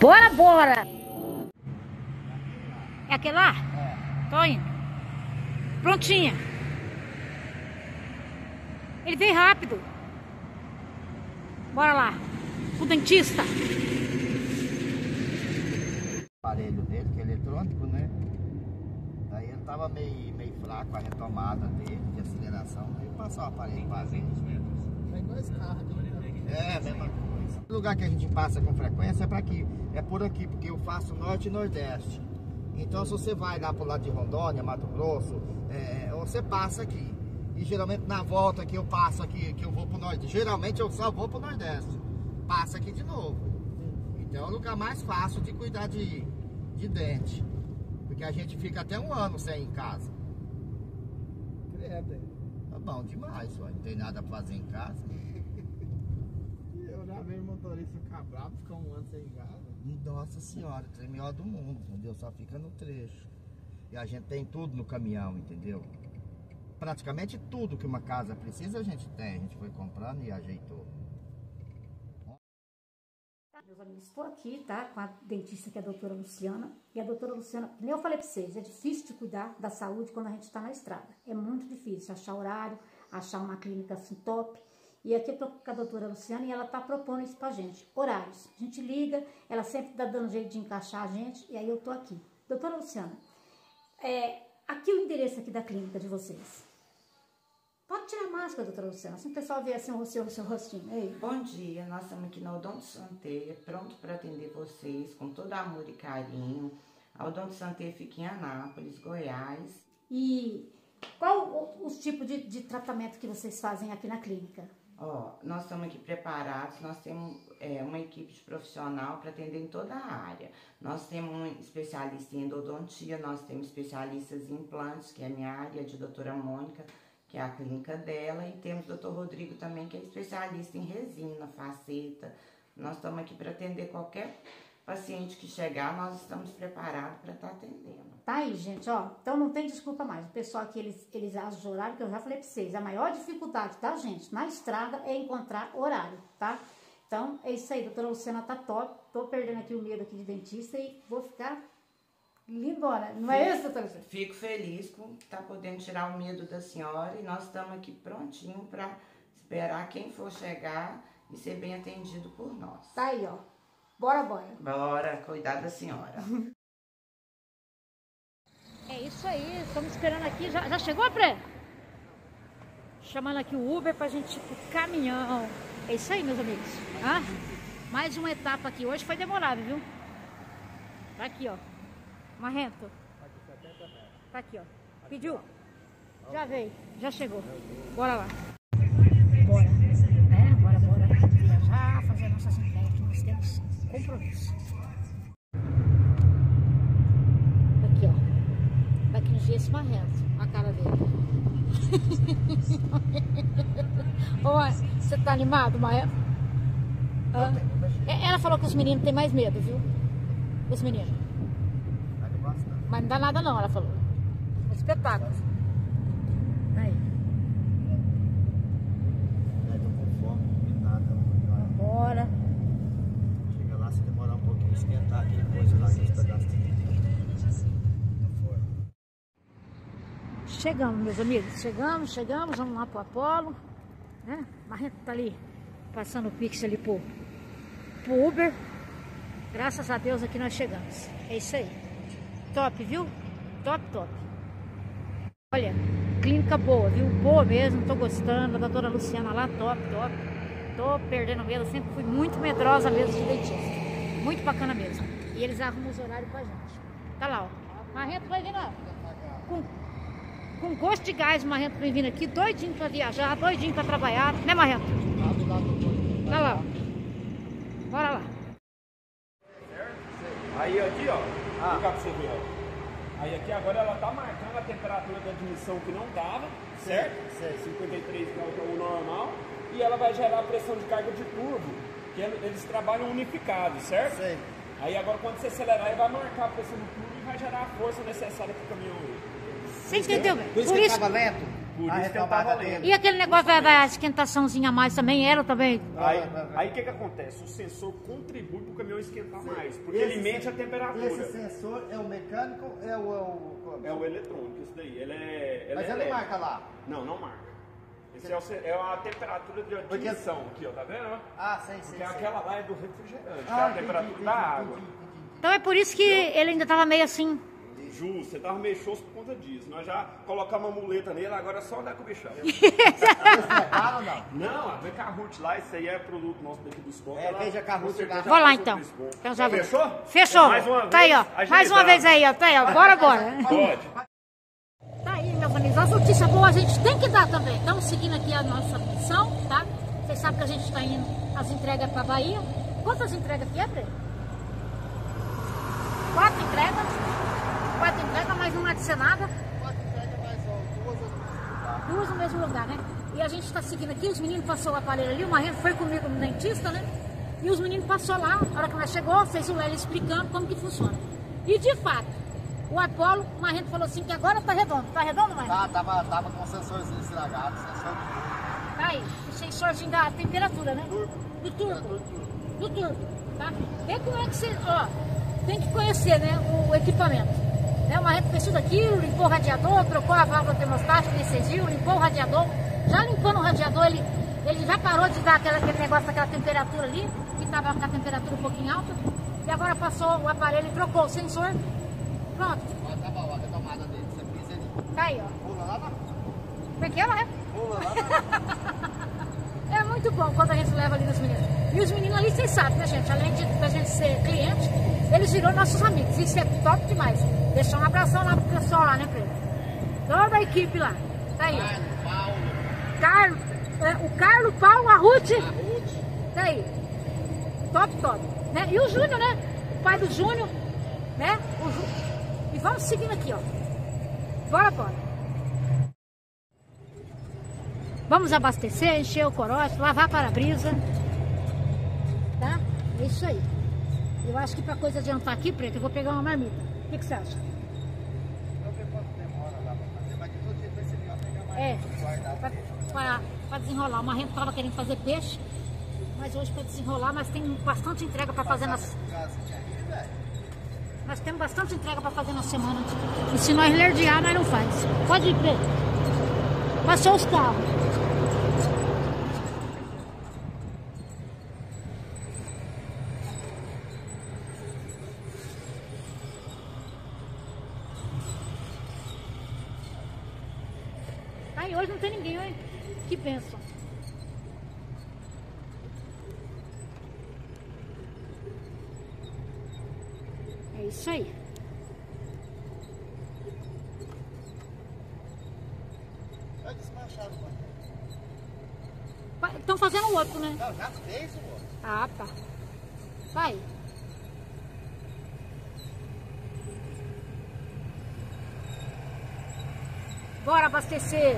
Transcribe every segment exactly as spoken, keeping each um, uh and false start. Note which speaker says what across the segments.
Speaker 1: Bora, bora! É aquele lá? É. Tô indo. Prontinha. Ele veio rápido. Bora lá. O dentista.
Speaker 2: O aparelho dele, que é eletrônico, né? Daí ele tava meio, meio fraco a retomada dele, de aceleração. Aí passou o aparelho para ver.
Speaker 3: Tem dois carros aqui.
Speaker 2: É, a mesma coisa. O lugar que a gente passa com frequência é para aqui, é por aqui, porque eu faço norte e nordeste. Então se você vai lá pro lado de Rondônia, Mato Grosso, é, você passa aqui. E geralmente na volta que eu passo aqui, que eu vou pro nordeste, geralmente eu só vou pro nordeste. Passa aqui de novo. Então é o lugar mais fácil de cuidar de, de dente. Porque a gente fica até um ano sem ir em casa.
Speaker 3: Credo.
Speaker 2: Tá bom demais, ué. Não tem nada pra fazer em casa.
Speaker 3: Eu já vejo motorista ficar bravo, ficar um ano sem ir em casa.
Speaker 2: Nossa senhora, o trem melhor do mundo, entendeu? Só fica no trecho. E a gente tem tudo no caminhão, entendeu? Praticamente tudo que uma casa precisa a gente tem. A gente foi comprando e ajeitou.
Speaker 1: Meus amigos, estou aqui, tá? Com a dentista, que é a doutora Luciana. E a doutora Luciana, que nem eu falei para vocês, é difícil de cuidar da saúde quando a gente está na estrada. É muito difícil achar horário, achar uma clínica assim top. E aqui eu tô com a doutora Luciana e ela tá propondo isso pra gente. Horários. A gente liga, ela sempre tá dando jeito de encaixar a gente. E aí eu tô aqui. Doutora Luciana, é, aqui o endereço aqui da clínica de vocês. Pode tirar a máscara, doutora Luciana, assim o pessoal vê assim o seu, o seu rostinho. Ei.
Speaker 4: Bom dia, nós estamos aqui na Odonto Santé, pronto para atender vocês com todo amor e carinho. A Odonto Santé fica em Anápolis, Goiás.
Speaker 1: E qual o, os tipos de, de tratamento que vocês fazem aqui na clínica?
Speaker 4: Ó, nós estamos aqui preparados, nós temos é, uma equipe de profissional para atender em toda a área. Nós temos um especialista em endodontia, nós temos especialistas em implantes, que é a minha área, de doutora Mônica, que é a clínica dela, e temos o doutor Rodrigo também, que é especialista em resina, faceta. Nós estamos aqui para atender qualquer paciente que chegar, nós estamos preparados para estar atendendo.
Speaker 1: Tá aí, gente, ó. Então não tem desculpa mais. O pessoal aqui, eles, eles acham o horário, que eu já falei pra vocês. A maior dificuldade da gente na estrada é encontrar horário, tá? Então, é isso aí. Doutora Luciana tá top. Tô perdendo aqui o medo aqui de dentista e vou ficar lindona. Não é isso, doutora Luciana?
Speaker 4: Fico feliz por estar podendo tirar o medo da senhora e nós estamos aqui prontinho para esperar quem for chegar e ser bem atendido por nós.
Speaker 1: Tá aí, ó. Bora, bora.
Speaker 4: Bora cuidar da senhora.
Speaker 1: É isso aí, estamos esperando aqui. Já, já chegou, Pré? Chamando aqui o Uber pra gente ir pro caminhão. É isso aí, meus amigos. Ah, mais uma etapa aqui. Hoje foi demorado, viu? Tá aqui, ó. Marrento. Tá aqui, ó. Pediu? Já veio, já chegou. Bora lá. Bora. É, bora, bora. Viajar, fazer nossas entregas que nós temos compromisso. Aqui, ó. Daqui uns dias esse marrento. A cara dele. Oi, você tá animado, Marrento? Ah, ela falou que os meninos têm mais medo, viu? Os meninos. Mas não dá nada não, ela falou. É espetáculo. Aí.
Speaker 2: É, tô com fome, não comi nada.
Speaker 1: Bora.
Speaker 2: Chega lá, se demorar um pouquinho, esquentar aquele coisa lá, aqueles pedaços de
Speaker 1: Chegamos, meus amigos. Chegamos, chegamos. Vamos lá pro Apolo. Né? Marrento tá ali, passando o Pix ali pro, pro Uber. Graças a Deus aqui nós chegamos. É isso aí. Top, viu? Top, top. Olha, clínica boa, viu? Boa mesmo, tô gostando. A doutora Luciana lá, top, top. Tô perdendo medo, sempre fui muito medrosa mesmo de dentista. Muito bacana mesmo. E eles arrumam os horários pra gente. Tá lá, ó. Marrento vai vir lá. Com, com gosto de gás, o Marrento vem vindo aqui, doidinho pra viajar, doidinho pra trabalhar. Né, Marrento? Tá lá, ó. Bora lá.
Speaker 5: Aí aqui, ó, vou ligar pra você ver, ó. Aí aqui agora ela tá marcando a temperatura da admissão que não tava, certo? Certo. cinquenta e três graus que é o normal. E ela vai gerar a pressão de carga de turbo, que eles trabalham unificados, certo? Sim. Aí agora quando você acelerar, ele vai marcar a pressão do turbo e vai gerar a força necessária pro caminhão.
Speaker 1: Você entendeu, velho?
Speaker 2: Por isso que ele tava lento?
Speaker 5: Por
Speaker 2: a
Speaker 5: isso que eu
Speaker 2: retomada
Speaker 5: tava
Speaker 2: dele.
Speaker 5: lendo.
Speaker 1: E aquele negócio da, da esquentaçãozinha a mais também, ela também?
Speaker 5: Aí aí o que que acontece? O sensor contribui para o caminhão esquentar mais, porque ele mede a temperatura.
Speaker 2: Esse sensor é o mecânico ou é o... É o,
Speaker 5: É o eletrônico, isso daí. Ele é, ele
Speaker 2: Mas
Speaker 5: é
Speaker 2: ele não
Speaker 5: elétrico.
Speaker 2: marca lá?
Speaker 5: Não, não marca. Esse é, o, ce- é a temperatura de
Speaker 2: Porque-
Speaker 5: admissão aqui, ó, tá vendo?
Speaker 2: Ah, sei, sei,
Speaker 5: Porque
Speaker 2: sei.
Speaker 5: aquela lá é do refrigerante, que é
Speaker 2: Ah,
Speaker 5: a
Speaker 2: entendi,
Speaker 5: temperatura
Speaker 2: entendi,
Speaker 5: da
Speaker 2: entendi,
Speaker 5: água.
Speaker 2: entendi, entendi.
Speaker 1: Então é por isso que ele ainda tava meio assim.
Speaker 5: Ju, você tava meio xoxo por conta disso. Nós já colocamos uma muleta nele, agora é só andar com o bichão.
Speaker 2: Vocês repararam ou não?
Speaker 5: Não, a Becarrut lá, isso aí é produto nosso daqui do estoque.
Speaker 2: É,
Speaker 5: ela-
Speaker 2: queijo Becarrut
Speaker 5: com certeza
Speaker 2: lá.
Speaker 5: já
Speaker 1: Vou lá
Speaker 5: passou
Speaker 1: então.
Speaker 5: por esse ponto.
Speaker 1: Então já vou.
Speaker 5: Fechou?
Speaker 1: Fechou.
Speaker 5: Mais uma
Speaker 1: Tá aí, ó.
Speaker 5: vez,
Speaker 1: Mais uma
Speaker 5: agilizado.
Speaker 1: vez aí, ó. Tá aí, ó. Bora, bora.
Speaker 5: Pode.
Speaker 1: Tá aí, meus amigos. As notícias boas a gente tem que dar também. Estamos seguindo aqui a nossa missão, tá? Vocês sabem que a gente está indo as entregas para Bahia. Quantas entregas aqui é, Pedro? Quatro entregas. Quatro entregas, mas não adicionar nada. Duas no mesmo lugar, né? E a gente está seguindo aqui, os meninos passou o aparelho ali, o Marrento foi comigo no dentista, né? E os meninos passou lá, a hora que nós chegou, fez o L explicando como que funciona. E de fato, o Apolo, o Marrento falou assim que agora tá redondo. Tá redondo, Marrento?
Speaker 2: Tá, tava, tava com o sensorzinho estragado, sensor
Speaker 1: Tá aí, o sensorzinho da temperatura, né? Do turbo. Do turbo, tá? Vê como é que você, ó, tem que conhecer, né, o, o equipamento. Né? O Marrento fez tudo aquilo, limpou o radiador, trocou a válvula termostática, anestesiu, limpou o radiador. Já limpando o radiador, ele, ele já parou de dar aquela, aquele negócio daquela temperatura ali, que tava com a temperatura um pouquinho alta. E agora passou o aparelho e trocou o sensor. Pronto,
Speaker 2: Ó, tá bom, a retomada dele. Você pisa ele.
Speaker 1: tá aí, ó.
Speaker 2: Pula lá na.
Speaker 1: Como é que é, Marrento?
Speaker 2: Pula lá na.
Speaker 1: É muito bom quando a gente leva ali nos meninos. E os meninos ali, vocês sabem, né, gente? Além de da gente ser cliente, eles viram nossos amigos. Isso é top demais. Deixar um abração lá pro pessoal lá, né, Pedro? Toda a equipe lá. Tá aí, ó.
Speaker 2: Paulo.
Speaker 1: Carlos, é, o Carlos, Paulo, a Ruth. Tá aí. Top, top. Né? E o Júnior, né? O pai do Júnior, né? O Jú... E vamos seguindo aqui, ó. Bora, bora. Vamos abastecer, encher o corote, lavar para-brisa. Tá? É isso aí. Eu acho que pra coisa adiantar aqui, Preto, eu vou pegar uma marmita. O que, que você acha?
Speaker 2: Vamos ver quanto demora lá pra fazer, mas de todo jeito vai ser melhor pegar mais.
Speaker 1: É,
Speaker 2: Guardar.
Speaker 1: pra, pra, pra desenrolar. O Marrento tava querendo fazer peixe, mas hoje pra desenrolar, mas tem bastante entrega pra fazer nas... Nós temos bastante entrega pra fazer na semana. E se nós lerdear, nós não faz. Pode ir, Preto. Passou os carros. Aí hoje não tem ninguém, hein? Que bênção. É isso aí.
Speaker 2: Vai desmanchar o outro.
Speaker 1: Estão fazendo o outro, né?
Speaker 2: Não, já fez o outro.
Speaker 1: Ah, tá. Vai. Bora abastecer.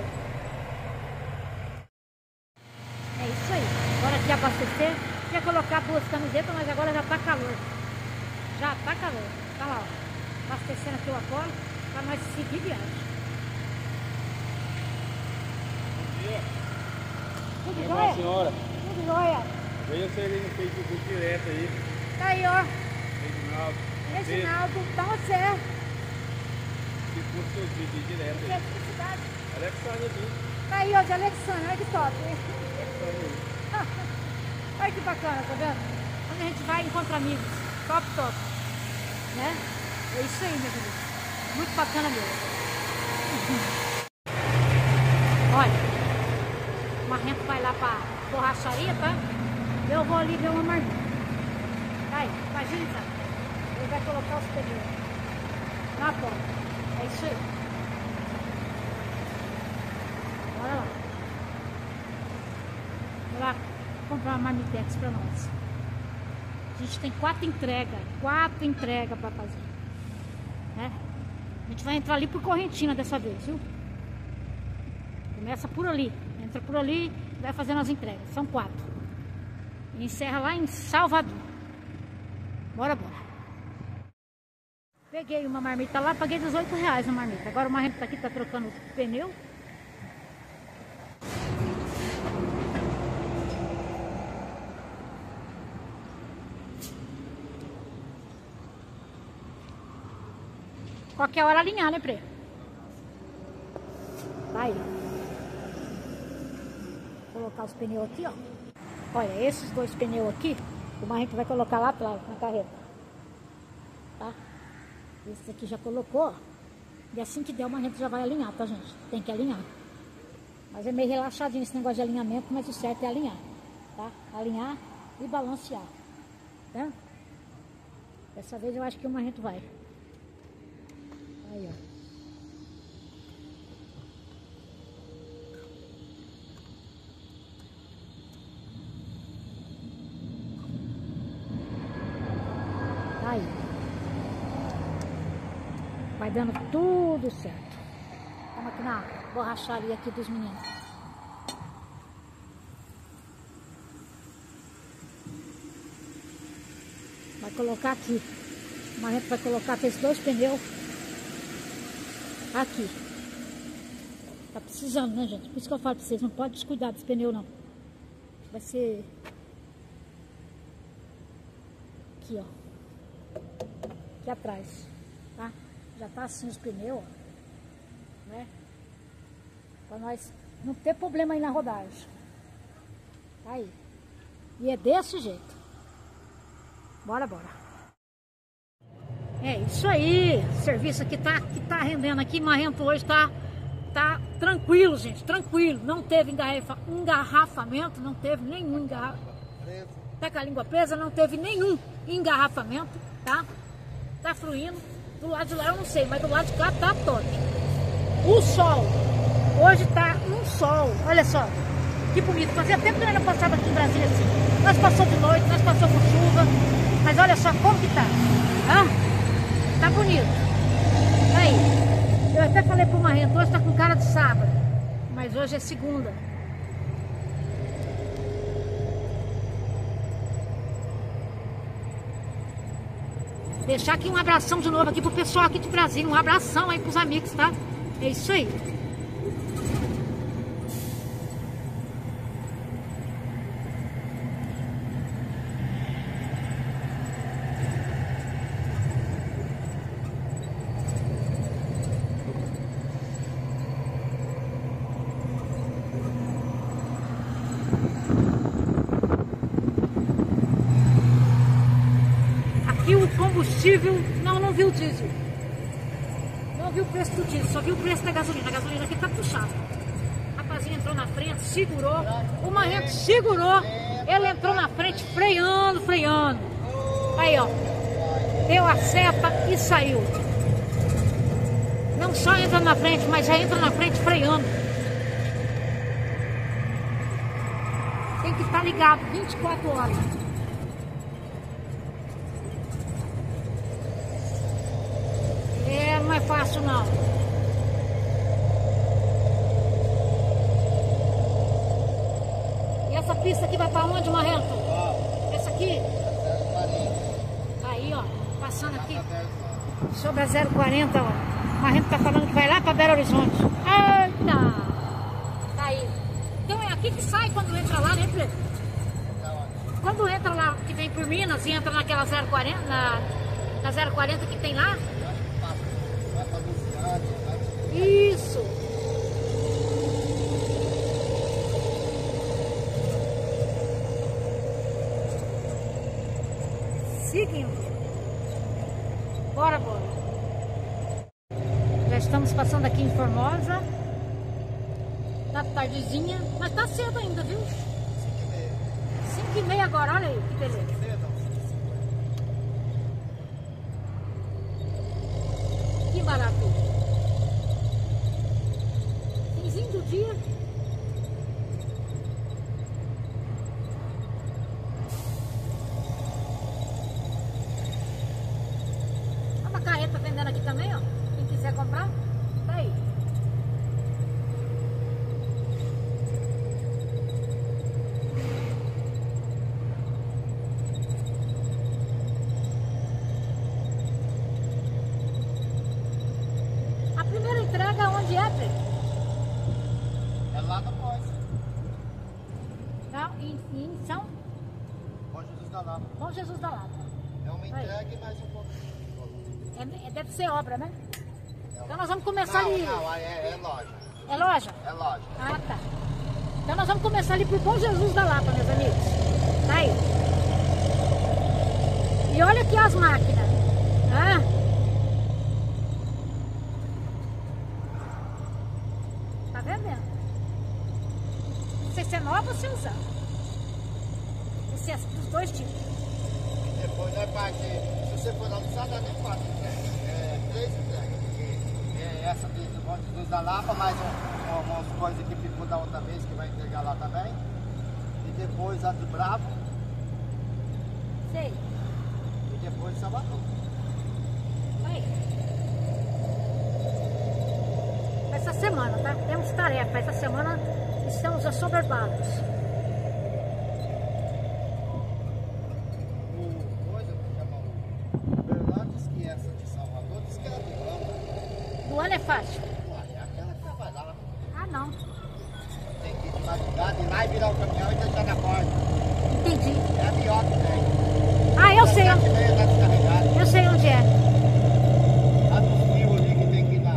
Speaker 1: É isso aí. Bora aqui abastecer. Ia colocar duas camisetas, mas agora já tá calor. Já tá calor. Tá lá, ó. Abastecendo aqui o Apolo para nós seguir viagem.
Speaker 5: Bom dia.
Speaker 1: Tudo
Speaker 5: Oi,
Speaker 1: jóia?
Speaker 5: senhora.
Speaker 1: Tudo jóia.
Speaker 5: Veio você ali no Facebook direto aí.
Speaker 1: Tá aí, ó.
Speaker 5: Reginaldo.
Speaker 1: Reginaldo, dá uma certo.
Speaker 5: Se for seus vídeos direto
Speaker 1: Que
Speaker 5: aí.
Speaker 1: felicidade.
Speaker 5: Alexandre aqui.
Speaker 1: Tá aí, ó, de Alexandre. Olha que top.
Speaker 5: Alexandre aí.
Speaker 1: Olha que bacana, tá vendo? Quando a gente vai, encontra amigos. Top, top. Né? É isso aí, meu querido. Muito bacana mesmo. Olha, o Marrento vai lá pra borracharia, tá? Eu vou ali ver uma marmita. Vai, imagina, cara. Ele vai colocar os pneus na porta. É isso aí. Bora lá. Vou lá comprar uma marmitex pra nós. A gente tem quatro entregas. Quatro entregas pra fazer. Né? A gente vai entrar ali por Correntina dessa vez, viu? Começa por ali. Entra por ali e vai fazendo as entregas. São quatro. E encerra lá em Salvador. Bora, bora. Peguei uma marmita lá, paguei dezoito reais na marmita. Agora o Marrento tá aqui, tá trocando o pneu. Qualquer hora alinhar, né, Pre? Vai. Vou colocar os pneus aqui, ó. Olha, esses dois pneus aqui, o Marrento vai colocar lá atrás, na carreta. Tá? Esse aqui já colocou, ó. E assim que der, o Marrento já vai alinhar, tá, gente? Tem que alinhar. Mas é meio relaxadinho esse negócio de alinhamento, mas o certo é alinhar, tá? Alinhar e balancear, tá? Dessa vez eu acho que o Marrento vai. Aí, ó. Aí. Vai dando tudo certo. Vamos aqui na borracharia aqui dos meninos. Vai colocar aqui. O Marrento vai colocar esses dois pneus aqui. Tá precisando, né, gente? Por isso que eu falo pra vocês, não pode descuidar desse pneu, não. Vai ser... Aqui, ó. Aqui atrás, tá? Já tá assim os pneus, ó. Né? Pra nós não ter problema aí na rodagem. Tá aí. E é desse jeito. Bora, bora. É isso aí. O serviço aqui tá, que tá rendendo aqui. Marrento hoje tá, tá tranquilo, gente. Tranquilo. Não teve engarrafa, engarrafamento. Não teve nenhum engarrafamento. Tá com a língua presa. Não teve nenhum engarrafamento, tá? Tá fluindo. Do lado de lá eu não sei, mas do lado de cá tá top. O sol. Hoje tá um sol. Olha só. Que bonito. Fazia tempo que eu não passava aqui em Brasília assim. Nós passou de noite, nós passou com chuva. Mas olha só como que tá. Hã? Tá bonito. Aí. Eu até falei pro Marrento, hoje tá com cara de sábado. Mas hoje é segunda. Deixar aqui um abração de novo aqui pro pessoal aqui de Brasília. Um abração aí pros amigos, tá? É isso aí. Aqui o combustível, não, não viu o diesel. Não viu o preço do diesel, só viu o preço da gasolina. A gasolina aqui tá puxada. A rapazinha entrou na frente, segurou. O Marrento segurou. Ele entrou na frente, freando, freando. Aí, ó. Deu a seta e saiu. Não só entra na frente, mas já entra na frente freando. Tem que estar ligado vinte e quatro horas. É, não é fácil não. E essa pista aqui vai pra onde, Marrento? Essa aqui? Aí, ó, passando aqui sobre a zero quarenta, ó. Marrento tá falando que vai lá pra Belo Horizonte. Eita! Tá aí. Então é aqui que sai quando entra lá, né, Pedro? Quando entra lá, que vem por Minas e entra naquela zero quarenta, na, na zero quarenta que tem lá? Isso! Seguindo. Bora, bora. Já estamos passando aqui em Formosa. Tá tardezinha, mas tá cedo ainda, viu? cinco e meia agora, olha aí, que beleza. Que maravilha. Finzinho do dia. Olha uma carreta vendendo aqui também, ó. Quem quiser comprar, tá aí. A primeira entrega onde é, Pedro?
Speaker 2: É lá na pós.
Speaker 1: Não, em, em São
Speaker 2: Bom Jesus da Lapa.
Speaker 1: Bom Jesus da Lapa.
Speaker 2: É uma entrega e mais um pouco.
Speaker 1: É, é, deve ser obra, né? Então nós vamos começar
Speaker 2: não,
Speaker 1: ali.
Speaker 2: Não, é, é loja.
Speaker 1: É loja?
Speaker 2: É loja.
Speaker 1: Ah, tá. Então nós vamos começar ali por Bom Jesus da Lapa, meus amigos. Tá aí. E olha aqui as máquinas. Ah. Tá vendo? Não sei se é nova ou se é usada. Esse é dos dois tipos.
Speaker 2: Depois nós parte, se você for almoçar, dá nem quatro entregas. É, três entregas. Porque é essa aqui do Bom Jesus da Lapa, mais um, um, umas coisas que ficou da outra vez que vai entregar lá também. E depois a de Bravo.
Speaker 1: Sei.
Speaker 2: E depois Salvador.
Speaker 1: Aí. Essa semana, tá? Temos tarefa. Essa semana estamos assoberbados.
Speaker 2: O coisa que chama o Bernardo diz que essa de Salvador diz que era do ano.
Speaker 1: Do ano é fácil.
Speaker 2: Uai, é aquela que trabalhava.
Speaker 1: Ah, não.
Speaker 2: Tem que ir de madrugada, ir lá e virar o caminhão e deixar na porta.
Speaker 1: Entendi.
Speaker 2: É a pior que tem.
Speaker 1: Ah, eu sei.
Speaker 2: Às sete e meia tá descarregado.
Speaker 1: Eu sei onde é.
Speaker 2: Lá nos fios ali que tem que ir lá.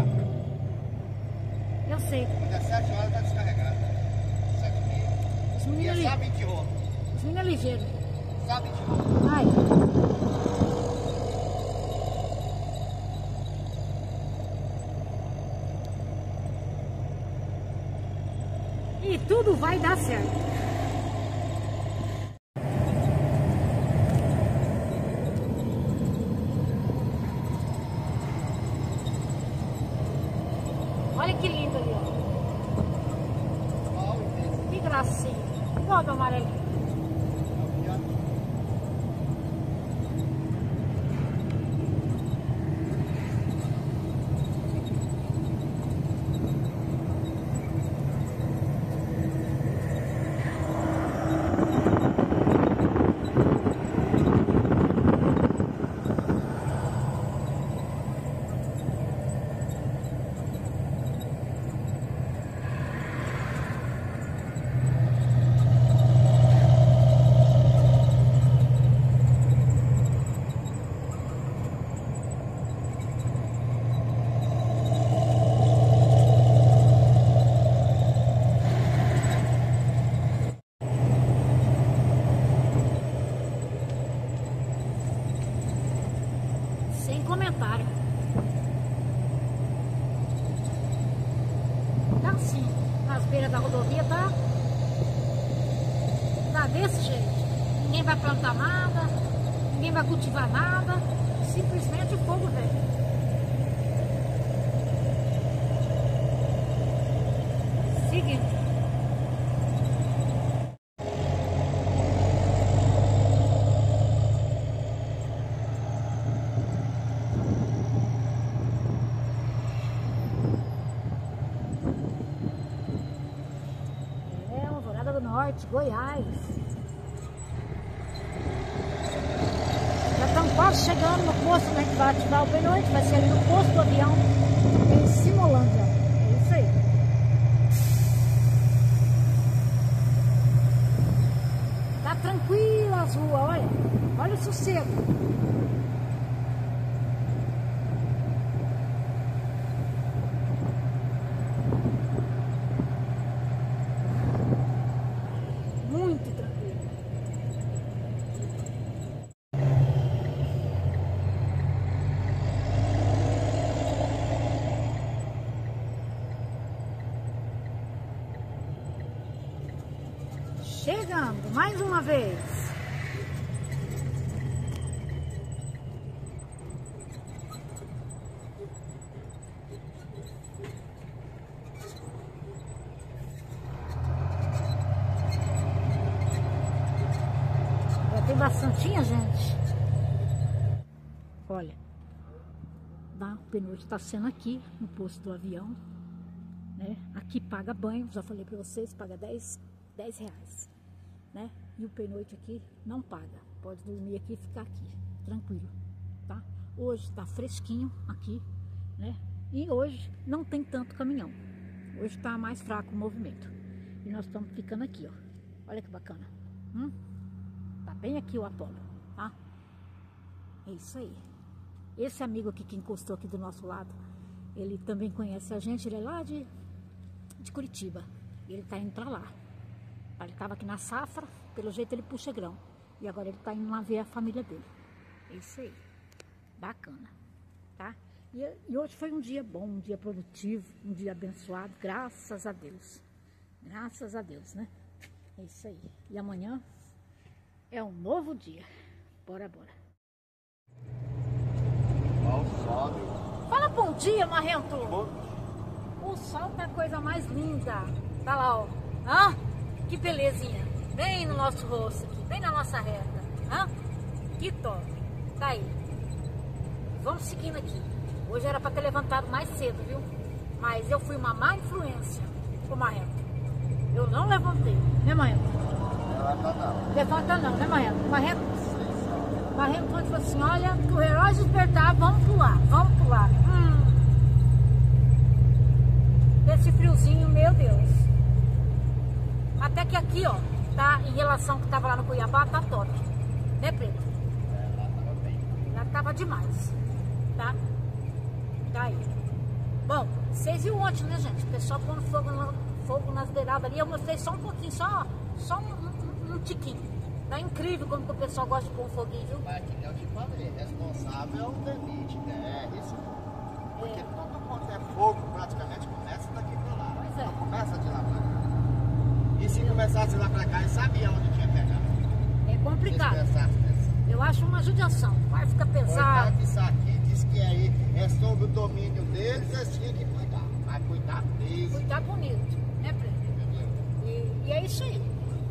Speaker 1: Eu sei.
Speaker 2: Quando é sete horas tá descarregado. sete e meia.
Speaker 1: Os
Speaker 2: E
Speaker 1: meninos
Speaker 2: é
Speaker 1: ali.
Speaker 2: só vinte roupas.
Speaker 1: Os meninos é ligeiro.
Speaker 2: Só vinte roupas.
Speaker 1: Ai. E tudo vai dar certo. Olha que lindo ali, ó. Que gracinha. Igual do amarelinho. Sem comentário. Tá assim, nas beiras da rodovia tá, tá desse jeito. Ninguém vai plantar nada, ninguém vai cultivar nada, simplesmente o fogo vem. Seguinte. Norte, Goiás. Já estamos quase chegando no posto, né, que vai ativar o pernoite, vai ser ali no posto do avião em Simolândia. É isso aí. Tá tranquilo as ruas, olha. Olha o sossego. Chegando, mais uma vez. Já tem bastantinha, gente. Olha, tá? O pernoite está sendo aqui no posto do avião, né? Aqui paga banho, já falei para vocês, paga dez reais. Né? E o pernoite aqui não paga, pode dormir aqui e ficar aqui, tranquilo, tá? Hoje tá fresquinho aqui, né? E hoje não tem tanto caminhão, hoje tá mais fraco o movimento. E nós estamos ficando aqui, ó, olha que bacana, hum? Tá bem aqui o Apolo, tá? É isso aí. Esse amigo aqui que encostou aqui do nosso lado, Ele também conhece a gente, ele é lá de, de Curitiba. E ele tá indo pra lá. Ele tava aqui na safra, pelo jeito ele puxa grão. E agora ele tá indo lá ver a família dele. É isso aí. Bacana, tá? E, e hoje foi um dia bom, um dia produtivo, um dia abençoado, graças a Deus. Graças a Deus, né? É isso aí. E amanhã é um novo dia. Bora, bora.
Speaker 2: Olha o sol, meu.
Speaker 1: Fala bom dia, Marrento. O sol tá a coisa mais linda. Tá lá, ó. Hã? Que belezinha. Bem no nosso rosto aqui, bem na nossa reta. Hã? Que top. Tá aí. Vamos seguindo aqui. Hoje era pra ter levantado mais cedo, viu? Mas eu fui uma má influência com o Marrento. Eu não levantei, né, Marrento?
Speaker 2: Levanta não.
Speaker 1: Levanta não, né, Marrento? Marrento, Marrento falou assim, olha, que o relógio despertar, vamos pular, vamos pular. Hum. Esse friozinho, meu Deus. Até que aqui, ó, tá, em relação que tava lá no Cuiabá, tá top. Né, Preto?
Speaker 2: É, lá tava bem.
Speaker 1: Lá tava demais, tá? Tá aí. Bom, vocês viram ontem, né, gente? O pessoal pondo fogo, no, fogo nas beiradas ali. Eu mostrei só um pouquinho, só, só um, um, um tiquinho. Tá incrível como que o pessoal gosta de pôr um foguinho, viu?
Speaker 2: Mas que nem eu te falei, responsável é o DENIT, né? É isso. Porque tudo quanto é fogo, praticamente começa daqui pra lá.
Speaker 1: Pois é.
Speaker 2: Não começa de lá pra cá. E se começasse de lá pra cá, ele sabia onde tinha pegado.
Speaker 1: É complicado.
Speaker 2: Se pensasse nisso.
Speaker 1: Eu acho uma judiação. Vai ficar pesado.
Speaker 2: Coitado disso aqui, diz que aí é sob o domínio deles, eles tinham que cuidar. Mas cuidar mesmo.
Speaker 1: Cuidar bonito, né, Preto?
Speaker 2: Entendeu?
Speaker 1: E, e é isso aí.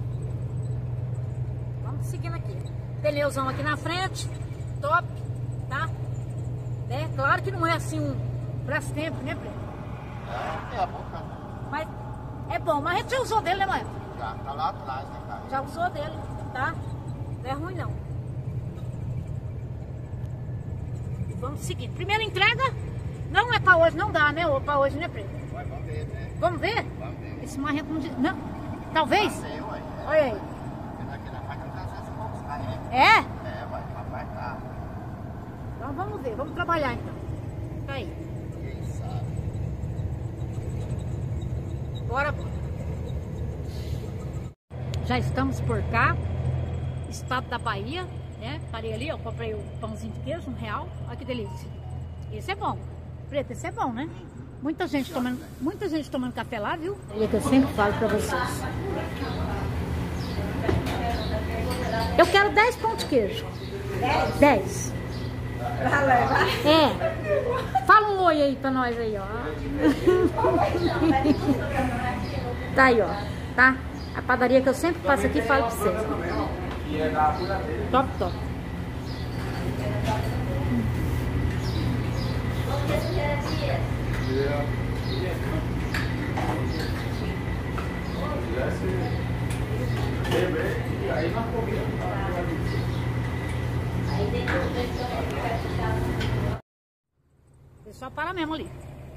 Speaker 1: Vamos seguindo aqui. Pneuzão aqui na frente. Top, tá? Né? Claro que não é assim um braço tempo, né, Preto?
Speaker 2: É, é a boca.
Speaker 1: Mas é bom. Mas a gente já usou dele, né, mãe?
Speaker 2: Já tá lá atrás, né, cara?
Speaker 1: Já usou dele, tá? Não é ruim, não. E vamos seguir. Primeira entrega não é pra hoje, não dá, né? Ou pra hoje, né, Preto?
Speaker 2: Vai, vamos ver, né?
Speaker 1: Vamos ver?
Speaker 2: Vamos ver.
Speaker 1: Esse marrento não diz... Não. Talvez?
Speaker 2: Passei, ué. É.
Speaker 1: Olha aí.
Speaker 2: Porque aqui na faixa trezentos e poucos carregos.
Speaker 1: É?
Speaker 2: É, vai, papai tá.
Speaker 1: Então vamos ver. Vamos trabalhar, então. Tá aí.
Speaker 2: Quem sabe?
Speaker 1: Bora, bora. Já estamos por cá. Estado da Bahia, né? Parei ali, ó. Comprei o pãozinho de queijo, um real. Olha que delícia. Esse é bom. Preto, esse é bom, né? Muita gente tomando, muita gente tomando café lá, viu? É que eu sempre falo pra vocês. Eu quero dez pão de queijo. dez. É. Fala um oi aí pra nós aí, ó. Tá aí, ó. Tá? A padaria que eu sempre passo aqui e falo pra vocês. Top, top. Pessoal, para mesmo ali.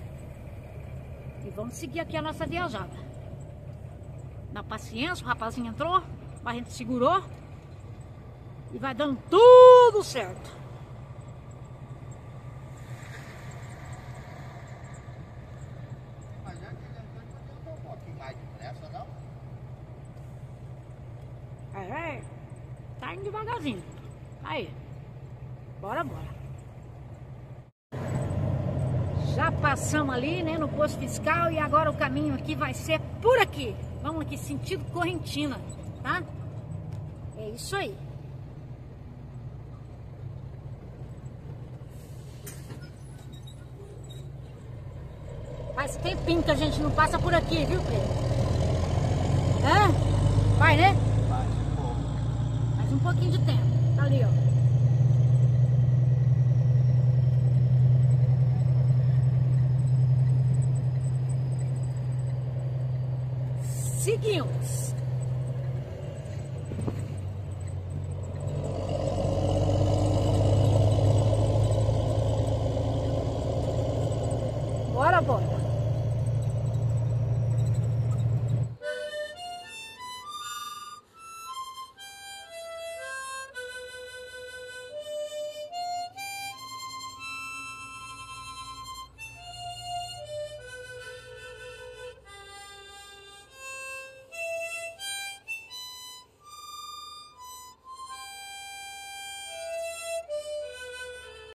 Speaker 1: E vamos seguir aqui a nossa viajada. Na paciência, o rapazinho entrou, a gente segurou e vai dando tudo certo.
Speaker 2: Mas já que ele entrou, ele não um pouquinho mais depressa, não?
Speaker 1: É, tá indo devagarzinho. Aí, bora, bora. Já passamos ali, né, no posto fiscal e agora o caminho aqui vai ser por aqui. Vamos aqui, sentido Correntina, tá? É isso aí. Faz tempinho que a gente não passa por aqui, viu, Pedro? É? Vai, né?
Speaker 2: Vai, um pouco.
Speaker 1: Mais um pouquinho de tempo. Tá ali, ó. Seguimos.